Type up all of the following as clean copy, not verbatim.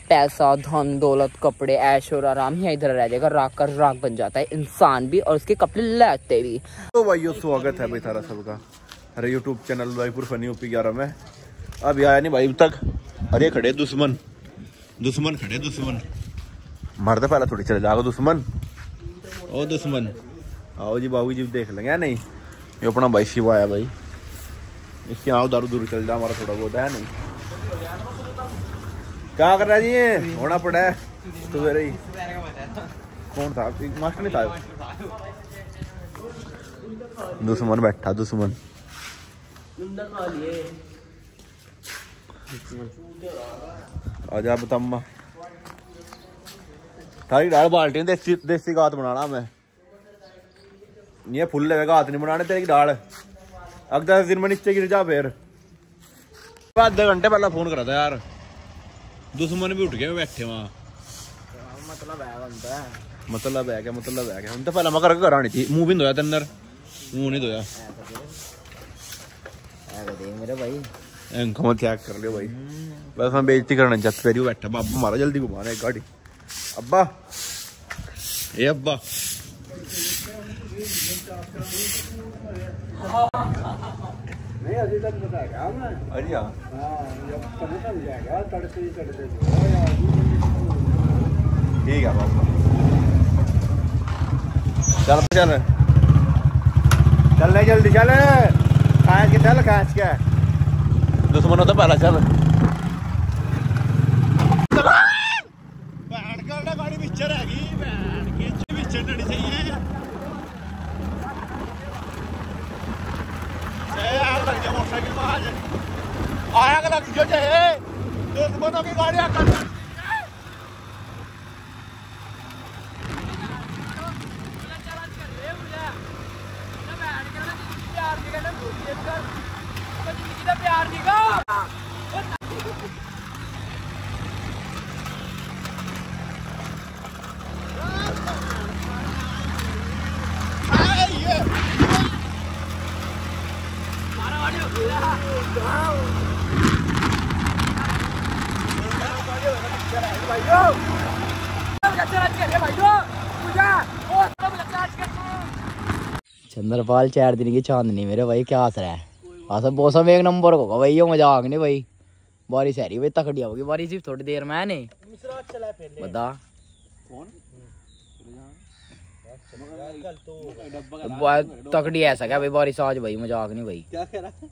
पैसा, धन दौलत, कपड़े, ऐश और आराम ही इधर रह जाएगा। राख का राख बन जाता है इंसान भी और उसके कपड़े लगते भी। तो भाइयों स्वागत है भाई थारा सबका अरे YouTube channel Bhaipur funny UP 11 में। अभी आया नहीं भाई तक। अरे खड़े दुश्मन खड़े दुश्मन मरते पहले थोड़ी चले जाओ दुश्मन। ओ दुश्मन आओ जी बाबू जी देख लेंगे नहीं। ये अपना भाई शिवा आया भाई। इसके आओ दारू दूर चल जाओ हमारा थोड़ा बहुत है नहीं। क्या कर रहा जी ये होना पड़ा है सवेरे ही। कौन था मास्टर नहीं था दुश्मन बैठा दुश्मन। आजा बताम्मा थारी दाल बाल्टी देसी गात बनाना मैं। ये फुल लगेगा हाथ नहीं बनाने तेरी दाल। अग 10 दिन में नीचे गिर जा फिर। आधे घंटे पहले फोन करा था यार। दुश्मन भी उठ गए बैठे वहाँ। मतलब है क्या हम तो पहले मैं करके करानी थी। मुंह भी धोया अंदर मुंह नहीं धोया मेरे भाई त्याग कर लियो भाई। बस मैं बेइज्जती करना चाहता तेरी बैठा बाबा मारा जल्दी घुमाना है गाड़ी। अब्बा ये अब्बा नहीं अभी तक बताया मैं। अरे हां ठीक है बाबा चल चल जल्दी चल खास के दुश्मनों तो पहला चल। गाड़ी पिक्चर हैगी पिक्चर चाहिए मोटरसाइकिल में आया लग जाए दुश्मनों की गाड़ी प्यार दिखा। चंद्रपाल 4 दिन की चांदनी मेरे भाई क्या हंस रहा है। मौसम एक नंबर होगा भाई। ये मजाक नहीं भाई। बारिश है रही भाई तकड़ी होगी बारिश सिर्फ थोड़ी देर में है नहीं बता। तकड़ी ऐसा क्या भाई बारिश आज भाई मजाक नहीं भाई। क्या कह रहा है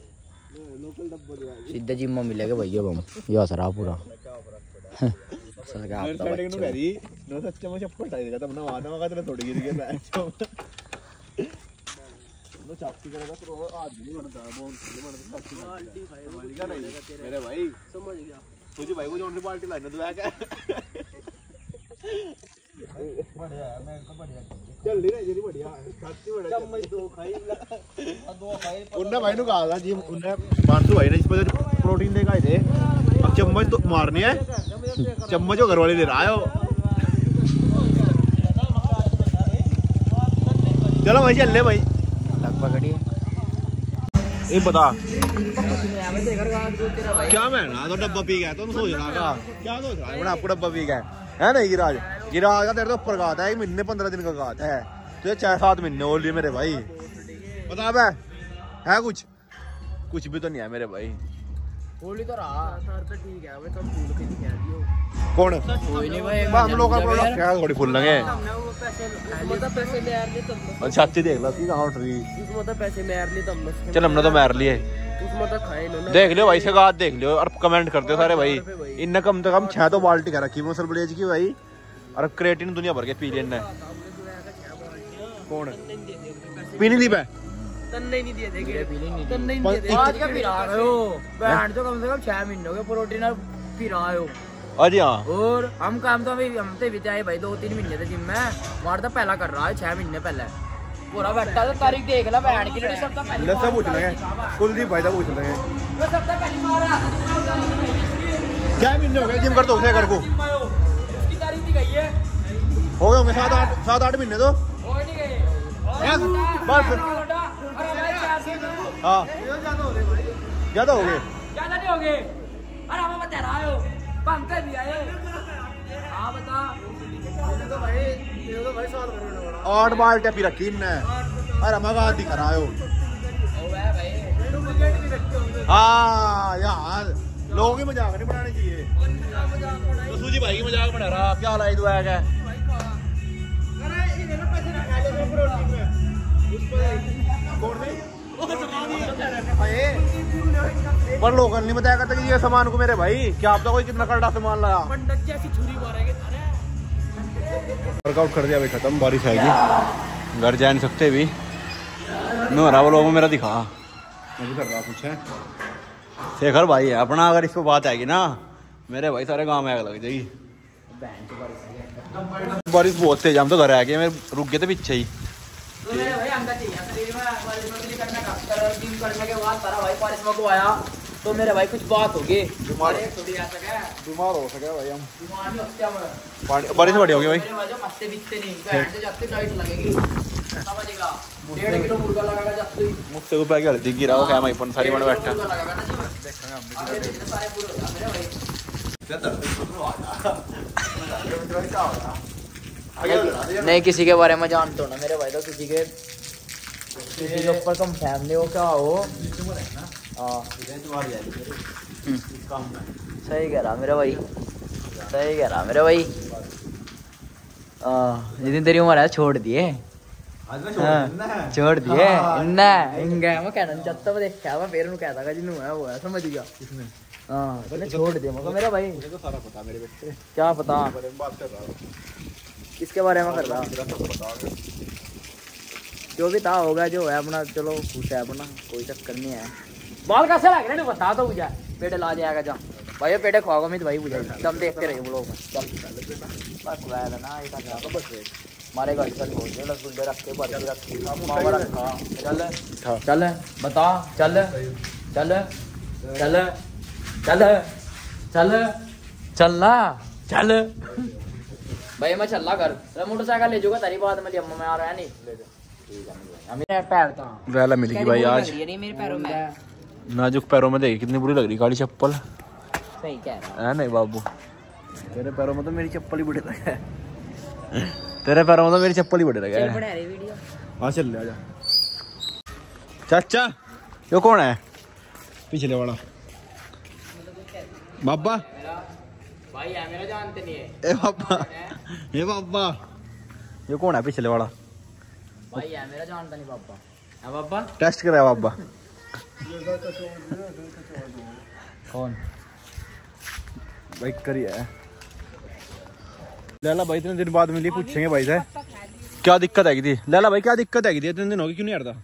सीधे जिम्मा मिलेगा भैया बम ये हंस रहा पूरा। मेरे भाई तुझे भाई को जोन पार्टी लाने तो क्या चल रही है बढ़िया उन्ने भाई ने कहा था जी उन्ने मानसू भाई ने इसमें प्रोटीन देगा थे। अब चम्मच तो मारनी है चम्मच वो घर वाले दे रहा है। चलो भाई चल ले भाई पकड़िए ये बता क्या महंगा तो डब्बा पी गया तो सोच रहा क्या सोच रहा है आपको डब्बा पी गया है ना। गिराज का तेरे तो ऊपर गाता है महीने 15 दिन का गाता है तो 6-7 महीने और लिए मेरे भाई बता है कुछ भी तो नहीं है मेरे भाई। होली तो रहा सर तो ठीक है भाई तुम फूल के नहीं कह दियो कौन कोई नहीं भाई हम लोग का प्रोडक्ट क्या थोड़ी फूल लगे मतलब पैसे मार लिए तुम अच्छा अच्छी देख लो की कहां उठ रही उसमें तो पैसे मार लिए तुम चल हमने तो मार लिए उसमें तो खाए लो देख लियो भाई से गात देख लियो और कमेंट कर दो सारे भाई। इनने कम से कम 6 तो बाल्टी का रखी मुसल ब्लेज की भाई और क्रेटिन दुनिया भर के पी लेना कौन पीनी दी पे तन्ने नहीं दिए देंगे तन्ने नहीं दिए आज का पिरा रहे हो बैंड तो कम से कम 6 महीने हो गए प्रोटीन और पिरा रहे हो। अजी हां और हम काम तो अभी हम तो बिताए भाई 2-3 महीने से जिम में मार तो पहला कर रहा है 6 महीने पहले पूरा बैठा तो तारीख देख ला बैंड की लड़ी सब तो पहले सब पूछ लेंगे कुलदीप भाई तो पूछ लेंगे वो सब तो पहली मारा 6 महीने हो गए जिम करते उसे कर को उसकी तारीख दी गई है हो गए 7-8 महीने तो हो नहीं गए बस हाँ ज्यादा हो गए ज्यादा नहीं हो गए अरे हम बता रहा हो पंखे भी आए। हाँ बता। तो भाई 8 बाल्टियां पी रखी इनने। अरे मगा दिखा रहा हो। हाँ यार लोगों की मजाक नहीं बनानी चाहिए। तो सूजी भाई की मजाक बना रहा, क्या लाई दुआ है? पर लोग नहीं बताया करते कि ये सामान को मेरे भाई क्या आपका कोई कितना कड़ा सामान लाया। वर्कआउट कर दिया भाई, खत्म। बारिश आएगी, घर जा नहीं सकते भी। मैं हो रहा वो लोगों मेरा दिखा, मैं भी कर रहा कुछ है। शेखर भाई है अपना, अगर इसको बात आएगी ना मेरे भाई सारे गांव में आग लग जाएगी। बारिश बहुत तेज, हम तो घर आ गए, मैं रुक गए थे पीछे ही। तो मेरे भाई अंदर चाहिए करने के बाद सारा भाई बारिश में को आया तो मेरे भाई कुछ बात होगी, बीमार हो सके भाई हम। बीमार नहीं होते हम, बारिश बड़ी होगी भाई। हफ्ते बीतते नहीं, पैंट से जाते टाइट लगेगी, समझेगा। 1.5 किलो मुर्गा लगाएगा जाते मुझसे ऊपर क्या हल्दी गिरा हुआ है, मैं अपन सारी बन बैठा। नहीं किसी के बारे में जानते हो ना मेरे भाई, तो किसी के ऊपर कम फैमिली हो क्या हो। सही कह रहा मेरा भाई, सही कह रहा मेरा भाई। जितनी तेरी उम्र है छोड़ दिए, छोड़ दिए। मैं कहना चाहता मैं देखा, मैं फिर कहता था जिन्होंने है वो है, समझ गया। हाँ छोड़ दिया मगर मेरा भाई। मुझे तो सारा पता मेरे बच्चे, क्या पता बात कर रहा हूँ किसके बारे में कर रहा। जो भी था होगा, जो है अपना, चलो खुश है अपना, कोई चक्कर नहीं है। बाल कैसे लग रहे हैं बता दो मुझे, पेटे ला जाएगा जा भाई, पेटे खाओगा मैं तो भाई बुझाई, तुम देखते रहिए वो लोग। हमारे घर चल बोलते रसगुल्ले रखे, बर्फी रखी, मावा रखा। चल चल बता, चल चल चल चल चल चलना चल भाई। मैं चल घर, मोटरसाइकिल ले जाऊंगा तेरी बात में, अम्मा में आ रहा है नहीं। मेरे पैर था वेला मिलेगी भाई आज। मेरे पैरों में नाजुक पैरों में देखी कितनी बुरी लग रही काली चप्पल। सही कह रहा है नहीं बाबू, तेरे पैरों में तो मेरी चप्पल ही बड़े लगे। तेरे पैरों में तो मेरी चप्पल ही बड़े लगे। हाँ चल ले आजा। चाचा यो कौन है पिछले वाला? बाबा भाई है मेरा, जानते नहीं है। ए बाबा, ये बाबा ये कौन है पिछले वाला? भाई है मेरा, जानता नहीं बाबा। है बाबा टेस्ट कराया बाबा। कौन भाई करिए लैला भाई, इतने दिन बाद मिली, पूछेंगे भाई से क्या दिक्कत आएगी थी। लैला भाई क्या दिक्कत आएगी थी, इतने दिन हो गए, क्यों नहीं हटता?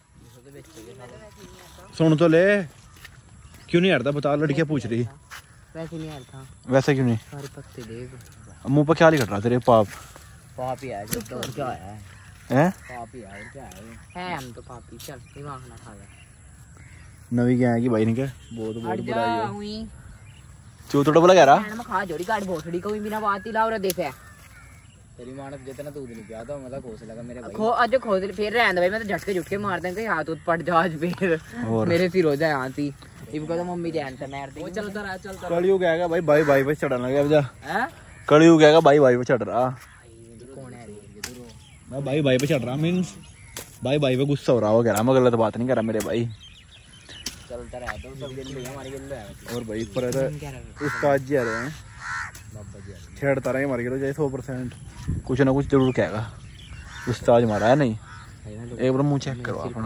सुन तो ले, क्यों नहीं हटता बता, लड़कियां पूछ रही। वैसे नहीं हटता। वैसे क्यों नहीं? सारे पत्ते देख, मुंह पर क्या लिख रहा तेरे? पाप पाप ही है जो, तो क्या है? हैं पाप ही है और क्या है हम तो पापी। चल दिमाग ना खा ले। नवी क्या है कि भाई ने क्या बहुत बड़ा है हुई चूतड़ा बोला कह रहा मैं खा जोड़ी काट भोसड़ी को भी बिना बात ही लाओ देखे तेरी मानस जितना दूध नहीं पिया था मतलब खोस लगा मेरे भाई। आज खोद फिर रहने भाई, मैं तो झटके झुटके मार देंगे, हाथ उठ पट जा आज फिर मेरे फिर हो जाए यहाँ थी। इनको तो मम्मी जानता मार दे। चलता रहा चलता रहा। कलयुग आएगा भाई, भाई भाई पे चढ़ने लगे अब जा। हैं कलयुग आएगा, भाई भाई पे चढ़ रहा। कौन है रे? मैं भाई भाई पे चढ़ रहा, मींस भाई भाई पे गुस्सा हो रहा हो, कह रहा मैं गलत बात नहीं कर रहा मेरे भाई। चलता रहा तो सब गिल्ले हमारे गिल्ले है। और भाई पर उस्ताद जी आ रहे हैं, छेड़ता रहे हमारे गिल्ले चाहे 100% कुछ ना कुछ जरूर कहेगा। उस्ताद मारा है नहीं, एक बार मुंह चेक करो अपना।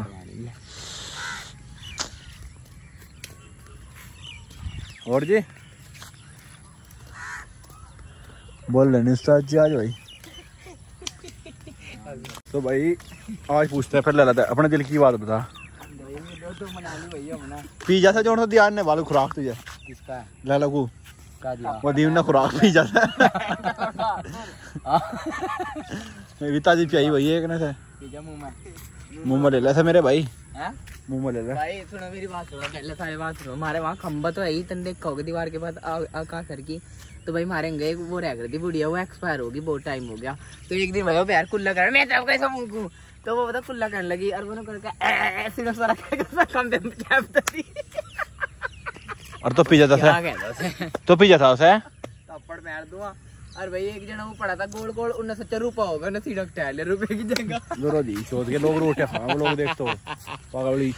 और जी बोल रहे उस्ताद जी आज भाई। तो भाई आज पूछते हैं फिर लैला अपने दिल की बात बता। पिज्जा से जोड़ दिया ने वालों खुराक तुझे किसका? लैला को वो दीव ने खुराक पिज्जा से मैं ताजी पियाई भाई एक ने से पिज्जा मुंह में ले ले मेरे भाई। मुंह में ले ले भाई। सुनो मेरी बात सुनो, पहले सारी बात सुनो। हमारे वहाँ खंबा तो है ही, तुम देखोगे दीवार के बाद आका सर की। तो भाई मारे गए वो रह गई थी बुढ़िया, वो एक्सपायर होगी, बहुत टाइम हो गया। तो एक दिन भाई प्यार कुल्ला कर मैं जब कैसा मुंह, तो वो पता कुल्ला करने लगी और वो करके सारा कम और तो पिज्जा था, तो पिज्जा था उसे मार दूंगा। और भाई एक जना वो पड़ा था गोल गोल, उन्हें सच्चा रुपया होगा ना, सीधा टहले रुपए की जगह जरूर दी सोच के लोग रोटियां खाओ, लोग देख तो पागली।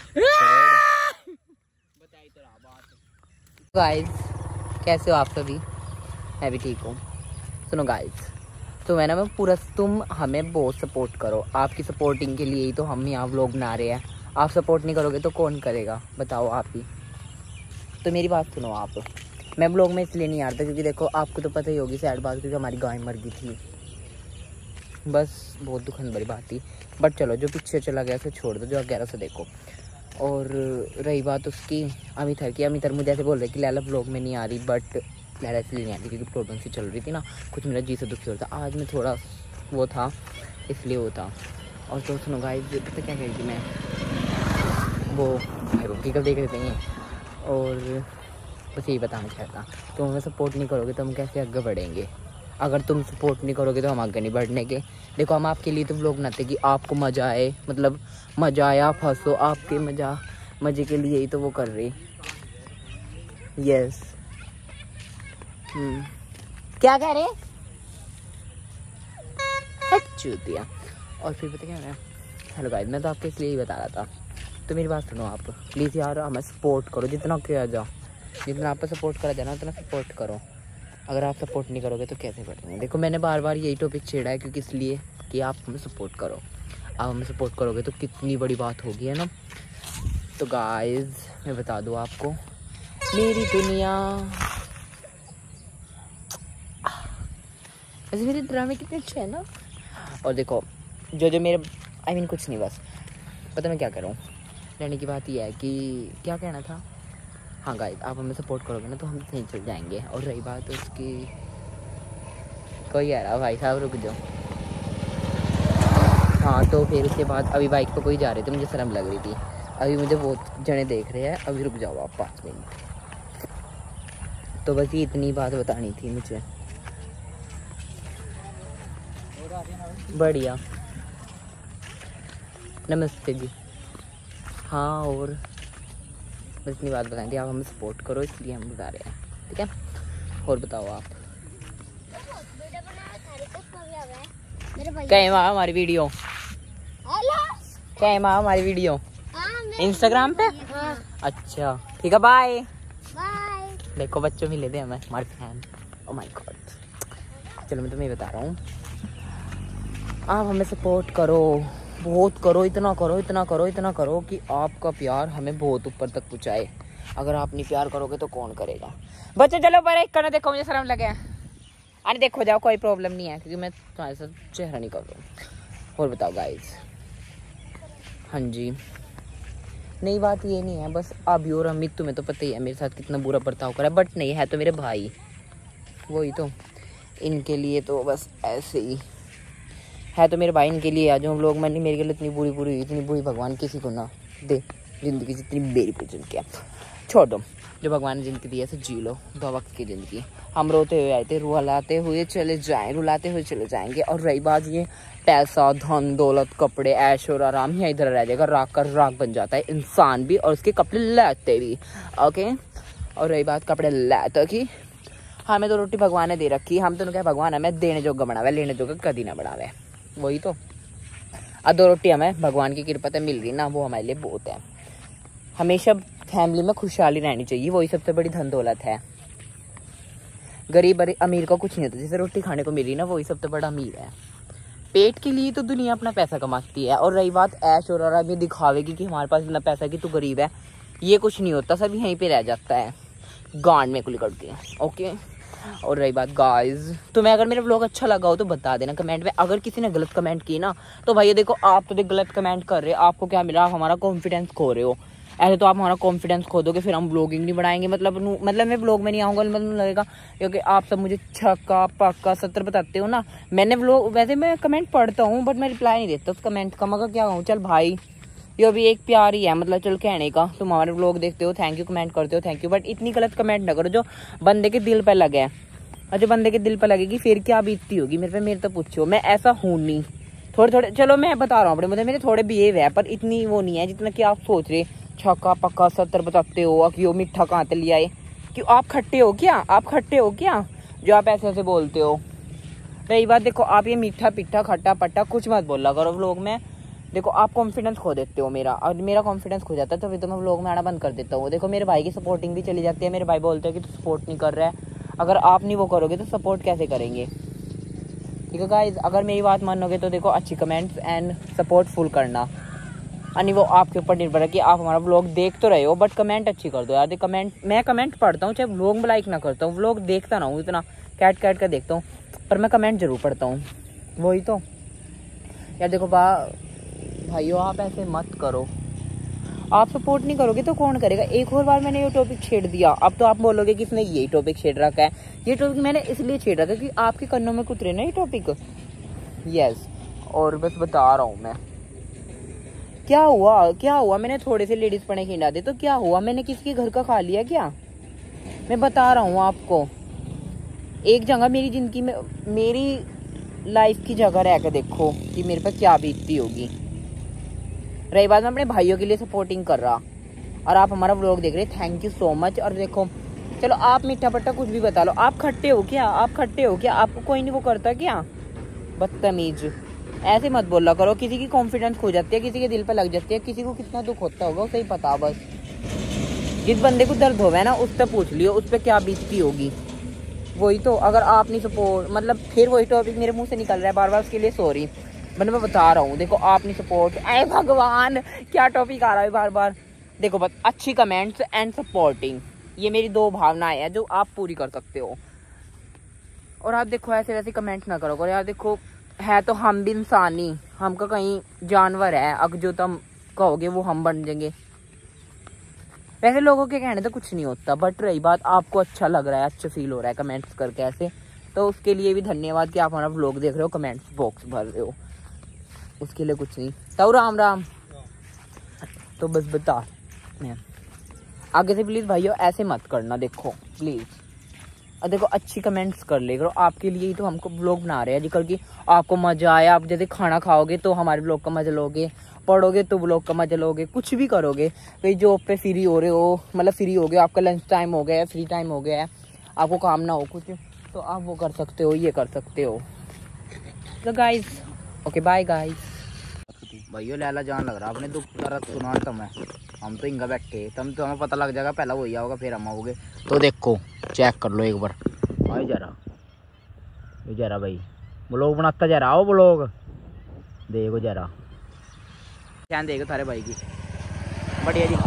बताई तो रहा बात। गाइस कैसे हो आप सभी? मैं भी ठीक हूँ। सुनो गाइस, तो मैं ना पूरा, तुम हमें बहुत सपोर्ट करो, आपकी सपोर्टिंग के लिए ही तो हम यहाँ व्लॉग बना रहे हैं। आप सपोर्ट नहीं करोगे तो कौन करेगा बताओ, आप ही। तो मेरी बात सुनो आप, मैं व्लॉग में इसलिए नहीं आ रहा था क्योंकि देखो आपको तो पता ही होगी सैड बात, क्योंकि हमारी गाय मर गई थी। बस बहुत दुखद बड़ी बात थी, बट चलो जो पीछे चला गया उसे छोड़ दो, जो 11 से देखो। और रही बात उसकी अमितर की, अमितर मुझे ऐसे बोल रहे कि लैला व्लॉग में नहीं आ रही, बट लैला इसलिए नहीं आ रही क्योंकि प्रेगनेंसी चल रही थी ना, कुछ मेरा जी से दुखी हो रहा था। आज मैं थोड़ा वो था इसलिए वो था। और तो सुनो गाइस, पता क्या कह रही थी मैं, वो भाई कब देख रहे थे। और बस यही बताना चाहता, तुम हमें सपोर्ट नहीं करोगे तो हम कैसे आगे बढ़ेंगे? अगर तुम सपोर्ट नहीं करोगे तो हम आगे नहीं बढ़ने के। देखो हम आपके लिए तो व्लॉग बनाते कि आपको मज़ा आए, मतलब मज़ा आए, आप हंसो, आपके मज़े के लिए ही तो वो कर रही। यस क्या कह रहे? चूतिया। और फिर पता क्या है, हेलो गाइस, मैं तो आपको इसलिए ही बता रहा था। तो मेरी बात सुनो आप, प्लीज़ यार हमें सपोर्ट करो, जितना किया जाओ, जितना आप सपोर्ट करा जाए ना उतना सपोर्ट करो। अगर आप सपोर्ट नहीं करोगे तो कैसे बढ़ेंगे? देखो मैंने बार बार यही टॉपिक छेड़ा है क्योंकि इसलिए कि आप हमें सपोर्ट करो। आप हमें सपोर्ट करोगे तो कितनी बड़ी बात होगी, है ना। तो गाइस मैं बता दूँ आपको, मेरी दुनिया, वैसे मेरे ड्रामे कितने अच्छे हैं ना। और देखो जो मेरे कुछ नहीं, बस पता मैं क्या कर रहा हूँ। रहने की बात यह है कि क्या कहना था, हाँ गाइस आप हमें सपोर्ट करोगे ना तो हम सही चल जाएंगे। और रही बात उसकी, कोई आ रहा भाई साहब, रुक जाओ। हाँ तो फिर उसके बाद अभी बाइक पे कोई जा रहे थे, मुझे शर्म लग रही थी। अभी मुझे बहुत जने देख रहे हैं, अभी रुक जाओ आप 5 मिनट। तो बस ये इतनी बात बतानी थी मुझे। बढ़िया, नमस्ते जी। हाँ और बस इतनी बात बताएंगे, आप हमें सपोर्ट करो इसलिए हम बता रहे हैं, ठीक है। और बताओ आप, क्या है वहाँ हमारी वीडियो, क्या है वहाँ हमारी वीडियो इंस्टाग्राम पे? अच्छा ठीक है, बाय। देखो बच्चों मिले थे हमें, हमारे फैन। Oh my God. चलो मैं तुम्हें बता रहा हूँ, आप हमें सपोर्ट करो, बहुत करो, इतना करो, इतना करो, इतना करो कि आपका प्यार हमें बहुत ऊपर तक पहुँचाए। अगर आप नहीं प्यार करोगे तो कौन करेगा? बच्चे चलो पर एक करना, देखो मुझे शर्म लगे। अरे देखो जाओ, कोई प्रॉब्लम नहीं है क्योंकि मैं तुम्हारे साथ चेहरा नहीं कर रहा हूँ। और बताओ गाइस, हाँ जी, नई बात ये नहीं है, बस अभी और अमित तुम्हें तो पता ही है मेरे साथ कितना बुरा बर्ताव करा, बट नहीं है तो मेरे भाई, वही तो, इनके लिए तो बस ऐसे ही है। तो मेरे भाई, इनके लिए आज हम लोग, मैंने मेरे के लिए इतनी बुरी हुई, इतनी बुरी भगवान किसी को ना दे जिंदगी, जितनी मेरी पूरी जिंदगी। छोड़ दो, जो भगवान ने जिंदगी दी है जी लो, 2 वक्त की ज़िंदगी। हम रोते हुए आए थे, रुलाते हुए चले जाएँ, रुलाते हुए चले जाएंगे। और रही बात ये पैसा, धन दौलत, कपड़े, ऐश और आराम, यहाँ इधर रह जाएगा, राख कर राख बन जाता है इंसान भी, और उसके कपड़े लाते भी। ओके, और रही बात कपड़े लाते की, हमें तो रोटी भगवान ने दे रखी, हम तो क्या भगवान हमें देने जोगा बनावे, लेने जोगा कभी ना बढ़ावे। वही तो, अब 2 रोटी हमें भगवान की कृपा से मिल रही ना, वो हमारे लिए बहुत है। हमेशा फैमिली में खुशहाली रहनी चाहिए, वही सबसे बड़ी धन दौलत है। गरीब अमीर का कुछ नहीं होता, जैसे रोटी खाने को मिल रही ना, वही सबसे बड़ा अमीर है। पेट के लिए तो दुनिया अपना पैसा कमाती है। और रही बात ऐश और आराम में दिखावे की कि हमारे पास इतना पैसा है कि तू गरीब है, ये कुछ नहीं होता, सब यहीं पे रह जाता है गांड में कुल करके। ओके, और रही बात गाइस, तुम्हें अगर मेरा व्लॉग अच्छा लगा हो तो बता देना कमेंट में। अगर किसी ने गलत कमेंट की ना तो भाई देखो, आप तो गलत कमेंट कर रहे हो, आपको क्या मिला? आप हमारा कॉन्फिडेंस खो रहे हो। ऐसे तो आप हमारा कॉन्फिडेंस खो दोगे, फिर हम व्लॉगिंग नहीं बढ़ाएंगे। मतलब मैं व्लॉग में नहीं आऊँगा, मतलब लगेगा क्योंकि आप सब मुझे छक्का पक्का 70 बताते हो ना। मैंने व्लॉग, वैसे मैं कमेंट पढ़ता हूँ बट मैं रिप्लाई नहीं देता उस कमेंट का, मगर क्या कहूँ। चल भाई, ये भी एक प्यार ही है, मतलब चल कहने का। तुम हमारे व्लॉग देखते हो, थैंक यू, कमेंट करते हो, थैंक यू, बट इतनी गलत कमेंट ना करो जो बंदे के दिल पर लगे। और जो बंदे के दिल पर लगेगी फिर क्या बीतती होगी मेरे तो पूछो। मैं ऐसा हूँ नहीं, थोड़े चलो मैं बता रहा हूँ अपने, मेरे थोड़े बिहेव है पर इतनी वो नहीं है जितना कि आप सोच रहे। छक्का पक्का 70 बताते हो कि वो मिठा कहाँ से ले आए, क्यों आप खट्टे हो क्या? आप खट्टे हो क्या? जो आप ऐसे ऐसे बोलते हो। रही बात, देखो आप ये मीठा पिट्ठा खट्टा पट्टा कुछ मत बोला करो व्लॉग में। देखो आप कॉन्फिडेंस खो देते हो मेरा, और मेरा कॉन्फिडेंस खो जाता है तो फिर तो मैं व्लॉग में आना बंद कर देता हूँ। देखो मेरे भाई की सपोर्टिंग भी चली जाती है, मेरे भाई बोलते हैं कि तू सपोर्ट नहीं कर रहा है। अगर आप नहीं वो करोगे तो सपोर्ट कैसे करेंगे? ठीक है गाइस, अगर मेरी बात मानोगे तो देखो अच्छी कमेंट्स एंड सपोर्ट फुल करना, यानी वो आपके ऊपर निर्भर है कि आप हमारा व्लॉग देख तो रहे हो बट कमेंट अच्छी कर दो यार। कमेंट, मैं कमेंट पढ़ता हूँ चाहे व्लॉग में लाइक ना करता हूँ, व्लॉग देखता ना हूँ इतना, कैट का देखता हूँ, पर मैं कमेंट जरूर पढ़ता हूँ। वही तो यार। देखो भाइयों आप ऐसे मत करो, आप सपोर्ट नहीं करोगे तो कौन करेगा? एक और बार मैंने ये टॉपिक छेड़ दिया, अब तो आप बोलोगे कि इसने यही टॉपिक छेड़ रखा है। ये टॉपिक मैंने इसलिए छेड़ा था कि आपके कानों में कुतरे ना ये टॉपिक। यस, और बस बता रहा हूँ मैं क्या हुआ। मैंने थोड़े से लेडीज पढ़े खिला दे तो क्या हुआ? मैंने किसी के घर का खा लिया क्या? मैं बता रहा हूँ आपको, एक जगह मेरी जिंदगी में, मेरी लाइफ की जगह रह कर देखो कि मेरे पर क्या बीतती होगी। रही बात, मैं अपने भाइयों के लिए सपोर्टिंग कर रहा और आप हमारा व्लॉग देख रहे, थैंक यू सो मच। और देखो चलो आप मीठा पट्टा कुछ भी बता लो, आप खट्टे हो क्या? आपको कोई नहीं वो करता क्या? बदतमीज, ऐसे मत बोला करो। किसी की कॉन्फिडेंस खो जाती है, किसी के दिल पर लग जाती है, किसी को कितना दुख होता होगा उसे ही पता। बस जिस बंदे को दर्द होगा ना उससे पूछ लियो उस पर क्या बीतती होगी। वही तो, अगर आप नहीं सपोर्ट, मतलब फिर वही टॉपिक मेरे मुंह से निकल रहा है बार बार, उसके लिए सॉरी। मैं बता रहा हूँ, देखो आप नहीं सपोर्ट, अरे भगवान क्या टॉपिक आ रहा है बार बार। देखो बस अच्छी कमेंट्स एंड सपोर्टिंग, ये मेरी दो भावनाएं हैं जो आप पूरी कर सकते हो। और आप देखो ऐसे वैसे कमेंट ना करो यार। देखो है तो हम भी इंसान ही, हमका कहीं जानवर है, अब जो तुम कहोगे वो हम बन जाएंगे। वैसे लोगों के कहने तो कुछ नहीं होता, बट रही बात आपको अच्छा लग रहा है, अच्छा फील हो रहा है कमेंट्स करके ऐसे, तो उसके लिए भी धन्यवाद कि आप हमारा व्लॉग देख रहे हो, कमेंट्स बॉक्स भर रहे हो, उसके लिए कुछ नहीं। तो राम। तो बस बता मैं आगे से प्लीज़ भाइयों ऐसे मत करना, देखो प्लीज़। और देखो अच्छी कमेंट्स कर ले करो, आपके लिए ही तो हमको व्लॉग बना रहे हैं आजकल की। आपको मजा आया, आप जैसे खाना खाओगे तो हमारे व्लॉग का मजा लोगे, पढ़ोगे तो व्लॉग का मजा लोगे, कुछ भी करोगे। कहीं जॉब पे फ्री हो रहे हो, मतलब फ्री हो गए, आपका लंच टाइम हो गया है, फ्री टाइम हो गया है, आपको काम ना हो कुछ, तो आप वो कर सकते हो, ये कर सकते हो। तो गाइस ओके बाय गाइस। भाइयों लैला जान लग रहा, आपने दुख दर्द सुना तुम्हें, हम तो इंगा बैठे, तुम तो हमें पता लग जाएगा, पहला वही आओगे फिर हम आओगे। तो देखो चेक कर लो एक बार, आओ जरा भाई, ब्लॉग बनाता जा रहा हो, ब्लॉग देखो जरा, ध्यान देखो थारे भाई की, बढ़िया जी।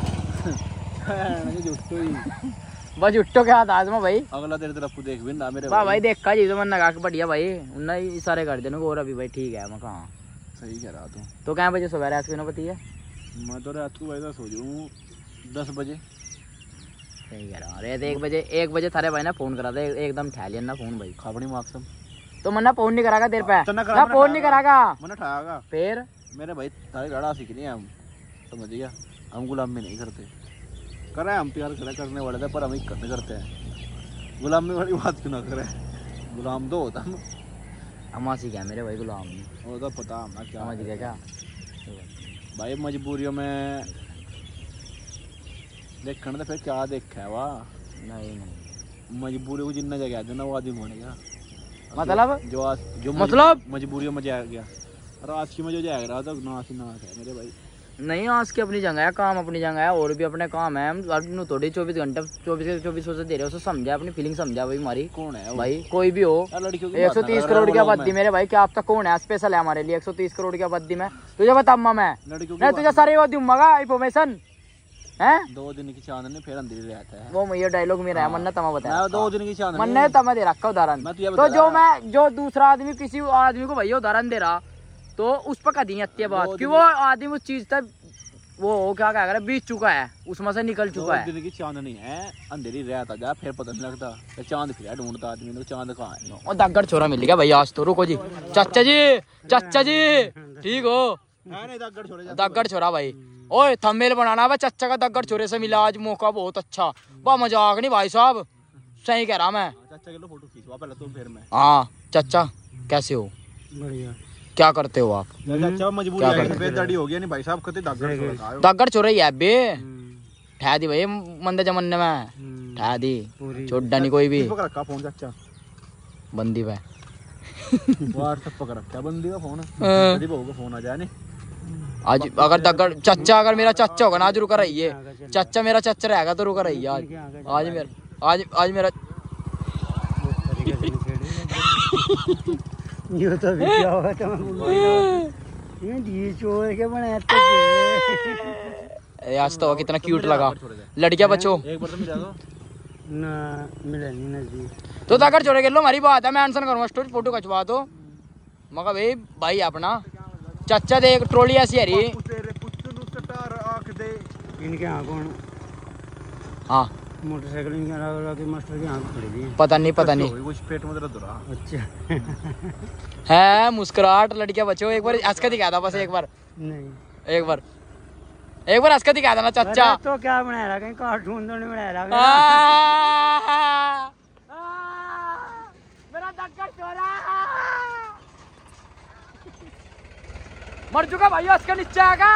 बस उठो क्या था आज में भाई, अगला तेरे तरफ देख भी ना मेरे भाई देखा जी तो मन लगा के बढ़िया भाई, उन्हें इशारे कर देने को, और अभी भाई ठीक है मैं कहाँ सही कह रहा तू। तो क्या बजे सुबह रात को पता है? मैं तो रात को वैसा सो जाऊँ 10 बजे। सही कह रहा, अरे 1 बजे थारे भाई ना फोन करा था, एकदम ठा लिया ना फोन भाई, खाबड़ी मार्क्सम तो मन्ना फोन नहीं करागा तेरे पे, ना फोन नहीं करागा मैंने उठाएगा फिर मेरे भाई, तारी लड़ा सीख नहीं हम, समझ गया, हम गुलामी नहीं करते, कर रहे हम प्यार करने वाले थे पर हम ही करते हैं, गुलामी वाली बात क्यों ना करे, गुलाम दो होता अम्मा सी क्या मेरे भाई गुलाम नहीं, वो तो पता हम क्या समझ गया क्या भाई, मजबूरियों में देखने तो फिर क्या देखा है वाह, नहीं मजबूरी को जितना जगह देना वो आदमी बनेगा, मतलब जो मतलब मजबूरियों में जाया गया, और आज की में जो जाएगा रहा तो नाश ही नाश है मेरे भाई। नहीं आज की अपनी जगह है, काम अपनी जगह है, और भी अपने काम है, हम थोड़ी 24 घंटे 24 से दे रहे हो, समझा अपनी फीलिंग समझा भाई हमारी, कौन है भाई कोई भी हो, 130 करोड़ की आबादी मेरे भाई, क्या आप तक कौन है स्पेशल है हमारे लिए 130 करोड़ की आबादी में, तुझे बता मैं तुझे सारे वो दूंगा इंफॉर्मेशन है, 2 दिन की चांदनी फिर अंधेरी रहता है, वो ये डायलॉग मेरा है, मन्ना तमा बताया, 2 दिन की चांदनी मन्ना तमा दे रखा उदाहरण, तो जो दूसरा आदमी किसी आदमी को भैया उदाहरण दे रहा तो उस पर कदी आती है बात कि वो आदमी उस चीज तक वो क्या कह रहा बीत चुका है, उसमें से निकल चुका है। 2 दिन की चांदनी है, अंधेरी रहता जा फिर पता नहीं लगता, चांद फिर ढूंढता आदमी ने, चांद कहाँ है, और दग्गड़ छोरा मिल गया भाई आज तो, रुको जी चाचा जी ठीक हो, दग्गड़ छोरा भाई, ओए थंबनेल बनाना भाई, चच्चा का दग्गड़ छोरे से मिला आज, मौका बहुत अच्छा, बा मजाक नहीं भाई साहब, सही कह रहा मैं, चाचा के लो फोटो खींचवा पहले तो फिर मैं। हाँ चाचा कैसे हो, बढ़िया, क्या करते हो आप? चाचा मजबूरी है, बेदाड़ी हो गया नहीं भाई साहब, कहते दग्गड़ छोरा दग्गड़ छोरा ही है बे, ठह दी भाई मंदे जमाने में, उठा दी छोड़ा नहीं कोई भी पकड़ रखा फोन चाचा बंदी पे व्हाट्सएप पकड़ रखा बंदी का फोन यदि बहू का फोन आ जाए नहीं आज अगर चाचा अगर मेरा चाचा होगा ना आज रुका रही है चाचा मेरा चाचा रहेगा तो रुका रही है आज मेरा ये तो भी क्या होगा तो ये डी चोर के बनाए आज तो कितना क्यूट लगा लड़कियां बच्चों एक बार तो मिला दो ना मिला नहीं नजदीक तो अगर छोड़े के लो हमारी बात है मैं आंसर करूंगा स्टोरी फोटो खिंचवा दो मगर भाई अपना चाचा देख ट्रोली ऐसी हरी तेरे पुੱਤ ਨੂੰ ਸਟਾਰ आंख दे इनके यहाँ कौन हाँ मोटरसाइकिल इनके लगा के मास्टर के यहाँ खड़ी थी पता नहीं कुछ पेट में दर्द हो रहा अच्छा है मुस्कुराहट लड़कियां बच्चों एक बार हंस के दिखा था बस एक बार नहीं हंस के दिखा देना चाचा अरे तो क्या बनाया रहा कहीं कार्टून तो नहीं बनाया रहा मेरा दक्कड़ चोरा मर चुका भाई उसका नीचे आगा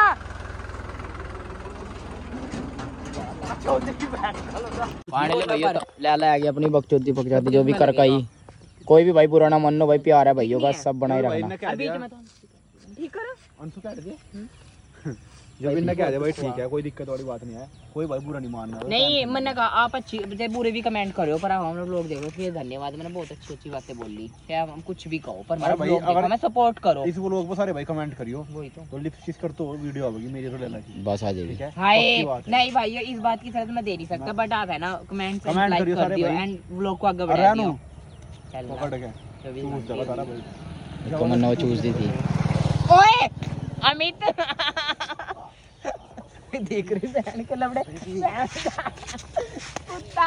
फाइनली भैया ले आ गया अपनी बकचोदी पकचोदी जो भी करकाई कोई भी भाई पुराना मन लो भाई प्यार है भाइयों का सब बनाए रखना जब इनने कह दिया भाई ठीक है कोई दिक्कत वाली बात नहीं है कोई भाई बुरा नहीं मानना नहीं मैंने कहा आप अच्छी बुरे भी कमेंट करो पर हम लोग देखो फिर धन्यवाद मैंने बहुत अच्छी बातें बोल ली क्या हम कुछ भी कहो पर मेरा ब्लॉग देखो मैं सपोर्ट करो इस व्लॉग पे सारे भाई कमेंट करियो वही तो लिपस्टिक कर तो वीडियो आएगी मेरी तो ले ला बस आ जाएगी ठीक है हाय नहीं भाई इस बात की शर्त मैं दे नहीं सकता बट आप है ना कमेंट लाइक कर दियो एंड व्लॉग को आगे बढ़ा दियो चल पकड़ के चूज जगह सारा भाई तमन्ना चूज दी थी ओए अमित देख रही बहन के लबड़े कुत्ता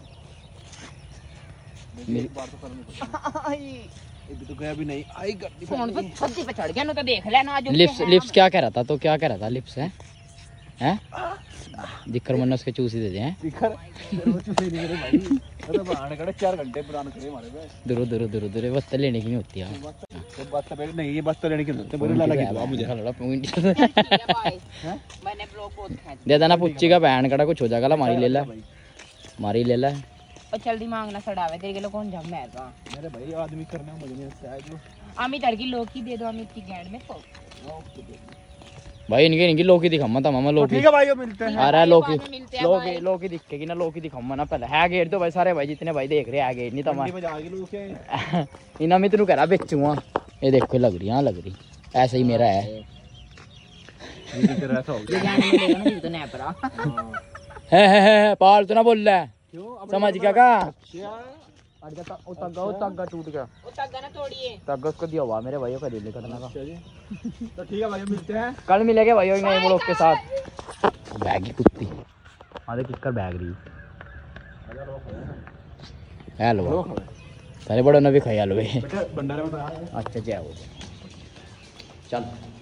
मेरी बात तो करनी ये तो गया भी नहीं आई गड्डी फोन पे छत्ती पे चढ़ गया ना तो देख लेना आज लिप्स क्या कह रहा था तो क्या कह रहा था लिप्स हैं दिखकर मन्ना उसके चूस ही देते हैं दिखर वो चूसे नहीं करे भाई तो बाहर खड़े 4 घंटे पुराने करे हमारे पे दूर बस लेने की नहीं होती है ये बात तो नहीं ये बस तो लेने की नहीं बोले ला लगी तो मुझे लड़ा पॉइंट मैंने ब्लॉग बहुत खींच दे देना पुच्ची का बहन कड़ा कुछ हो जाएगा ला मारी ले ला और जल्दी मांगना सड़ावे तेरे के लिए कौन जम है तो मेरे भाई आदमी करना मुझे नहीं आता है जो अमित लड़की लोकी दे दो अमित की गैंड में तो भाई इनकी लोकी दिखामा था मामा लोकी ठीक है भाई मिलते हैं आ रहा है लोकी दिखेगी ना लोकी दिखामा ना पहले है गेट तो भाई सारे भाई जितने भाई देख रहे हैं गेट नहीं तो इना मैं तेनू कह रहा बेचूंगा ये देखो लग रही ऐसा ही मेरा है पाल तो ना बोल रहा है समझ गया का तग्गा टूट गया तग्गा उसको दिया हुआ मेरे भाइयों का दिल करना का तो ठीक है भाई मिलते हैं कल मिलेंगे भाइयों नए लोग के साथ बैग की कुत्ती आधे किसकर बैग रही हेलो सारे बड़ों ने भी खाया लो भंडारे में अच्छा जय हो चल